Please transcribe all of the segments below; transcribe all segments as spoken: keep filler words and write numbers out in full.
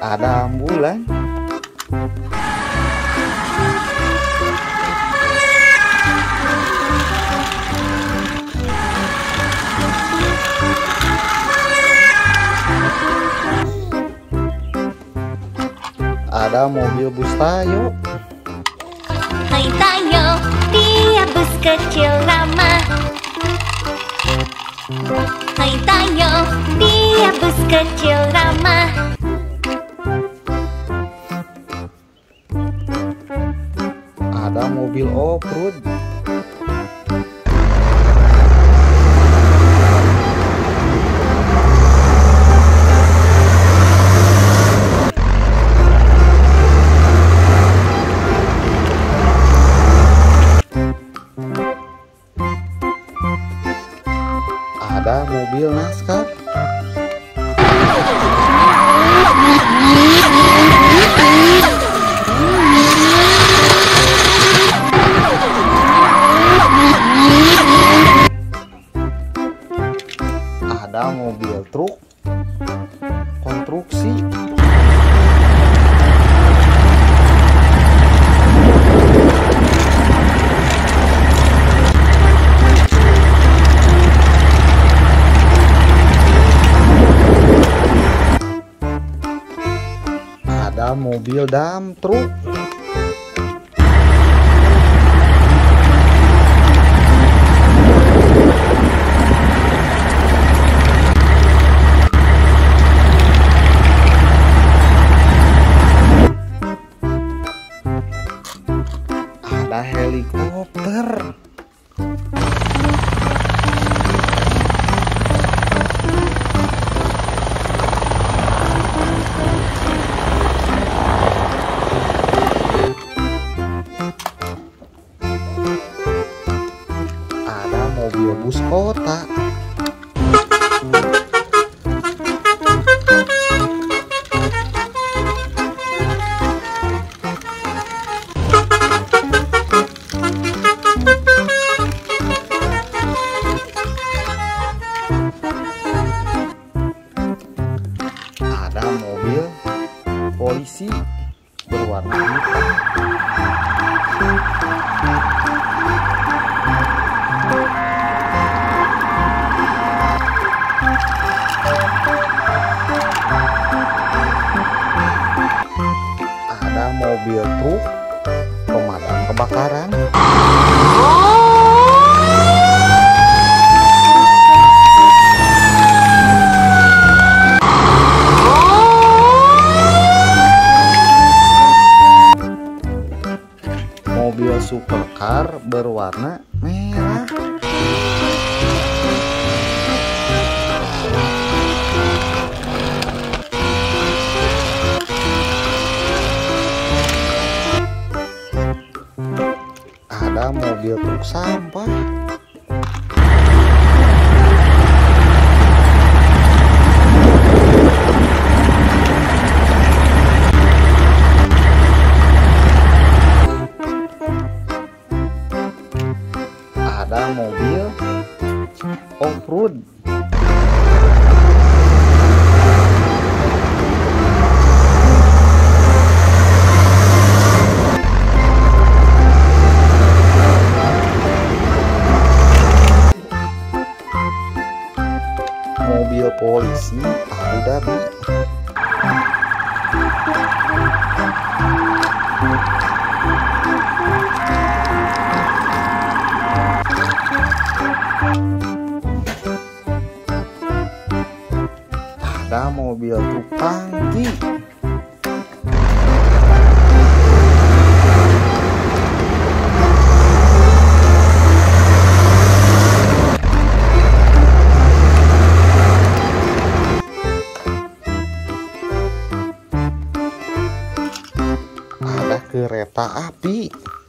Ada ambulan. Ada mobil bus Tayo. Hai Tayo, dia bus kecil ramah. Hai Tayo, dia bus kecil ramah. Ada mobil off-road. Ada mobil NASCAR. Ada mobil truk konstruksi. Ada mobil dump truk. Ada helikopter. Ada mobil bus kota. Ada mobil polisi berwarna hitam. Ada mobil truk pemadam kebakaran. Mobil supercar berwarna merah. Ada mobil truk sampah. Ada mobil off-road. Mobil polisi Abu Dhabi. Ada mobil truk tangki. Ada kereta api.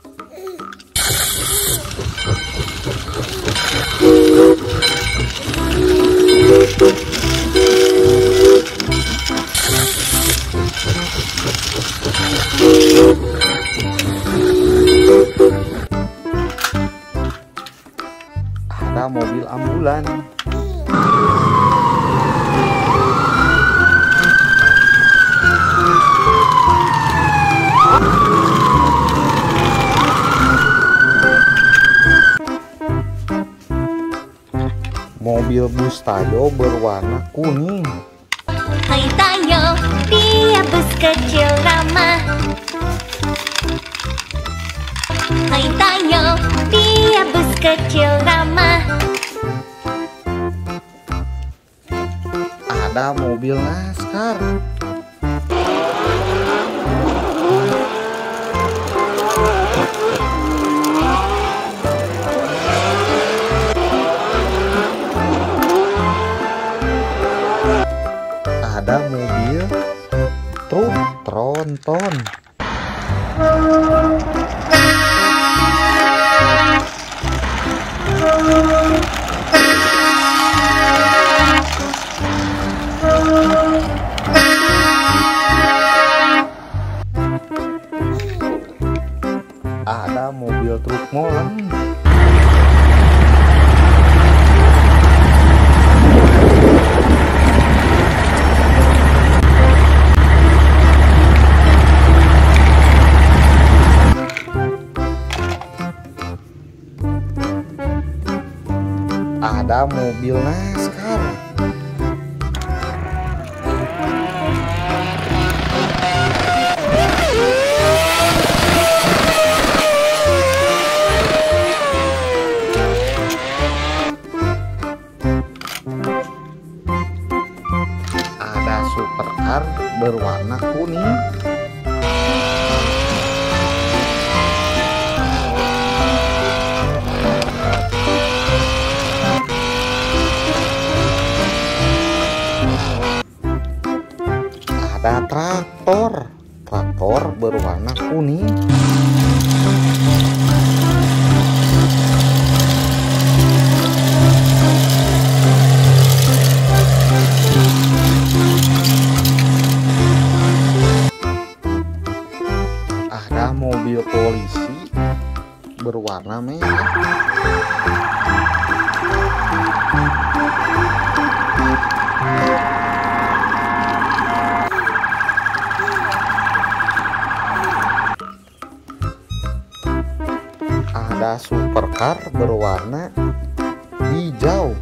Ada mobil ambulan. mobil bus Tayo berwarna kuning. Hai Tayo, dia bus kecil ramah. Hai Tayo, dia bus kecil ramah. Ada mobil NASCAR. Ada mobil truk tronton. Ada mobil truk molen. Ada mobil NASCAR. Ada supercar berwarna kuning. Ada traktor, traktor berwarna kuning. Ada mobil polisi berwarna merah. Ada supercar berwarna hijau.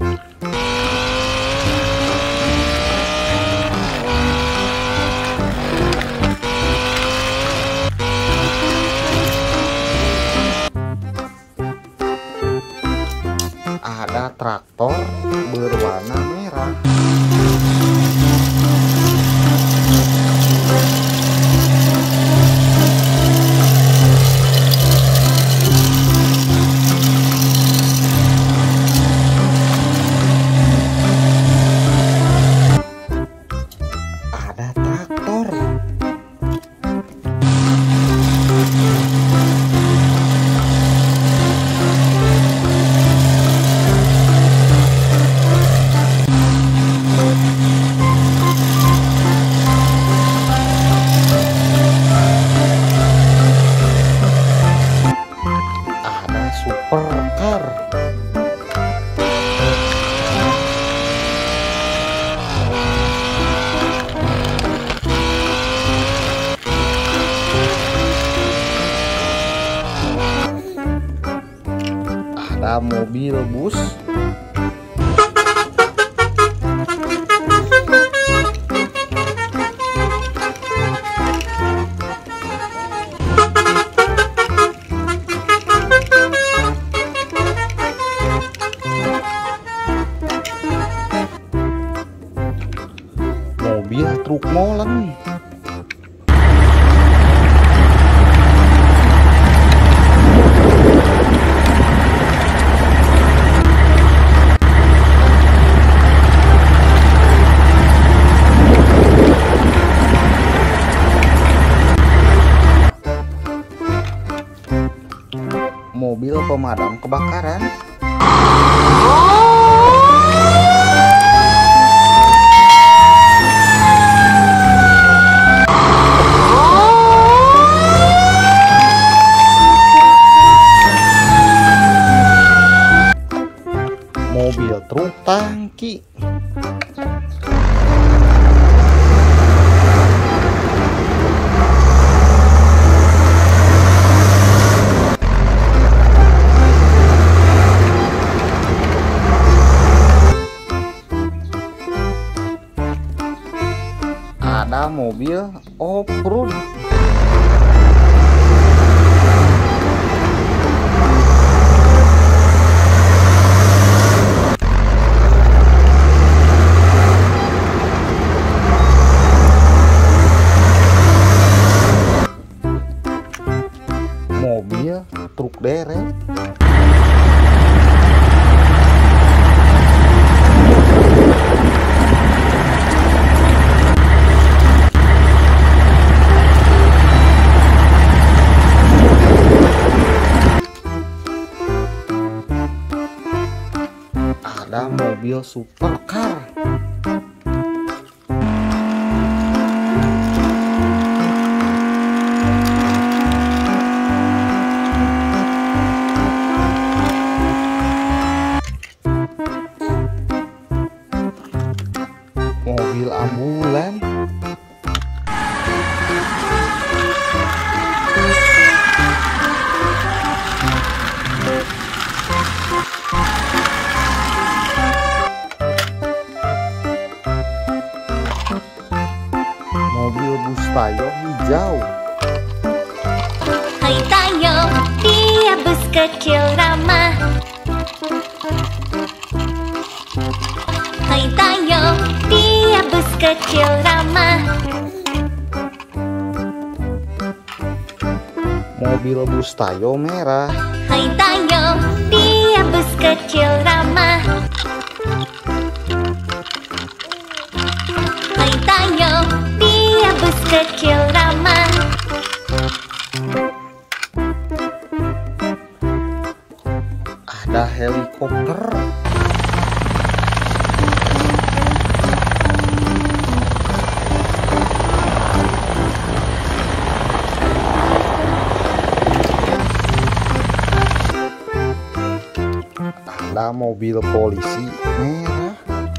Ada traktor berwarna merah. Ada traktor. Ada supercar. Ada mobil bus. Mobil truk molen. Mobil pemadam kebakaran. Mobil truk tangki. Ada mobil off-road. Mobil truk derek. Ada mobil supercar. Mobil ambulan. Mobil bus Tayo hijau. Hai Tayo, dia bus kecil ramah. Hai Tayo, dia bus kecil ramah. Mobil bus Tayo merah. Hai Tayo, dia bus kecil ramah. Hai Tayo, dia bus kecil ramah. Ada helikopter. Ada mobil polisi merah.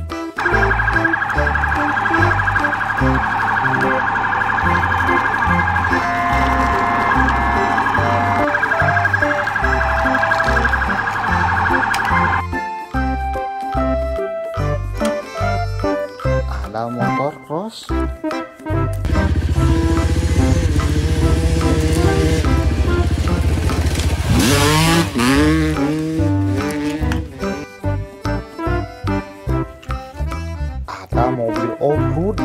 Ada motor cross. Ada mobil off-road.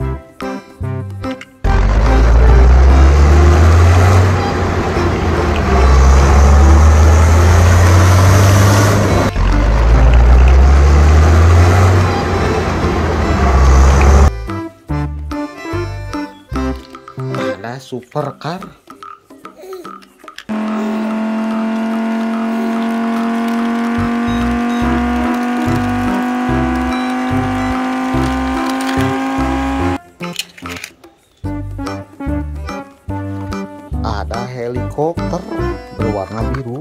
Ada supercar. Ada helikopter berwarna biru.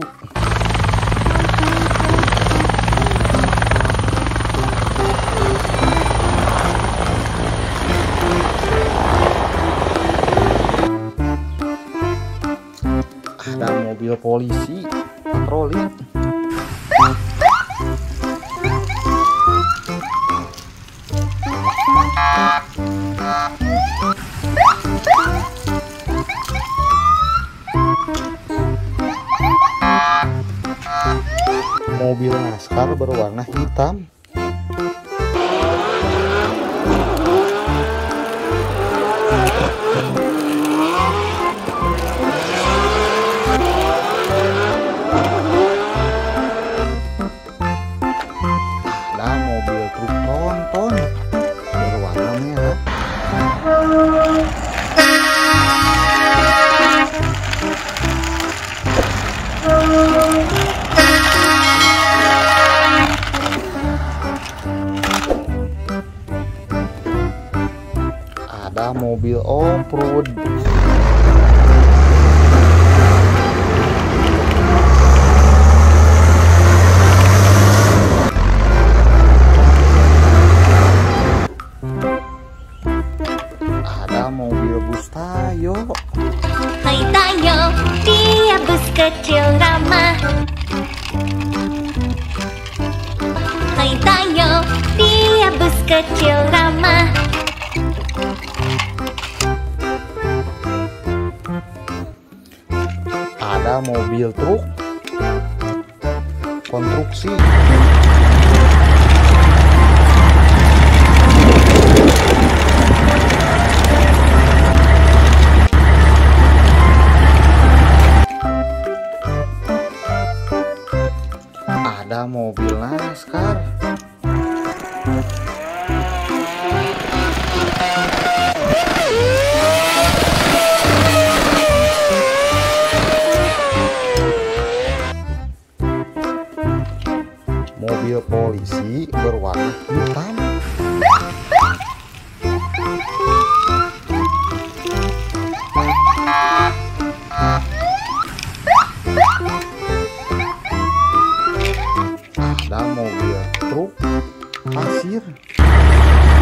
Ada mobil polisi patroli. Mobil NASCAR berwarna hitam. Ada mobil truk tronton berwarna merah. Ada mobil off-road. Ada mobil bus Tayo. Hai Tayo, dia bus kecil ramah. Hai Tayo, dia bus kecil ramah. Ada mobil truk konstruksi. Ada mobil NASCAR. Mobil polisi berwarna hitam. Ada mobil truk pasir.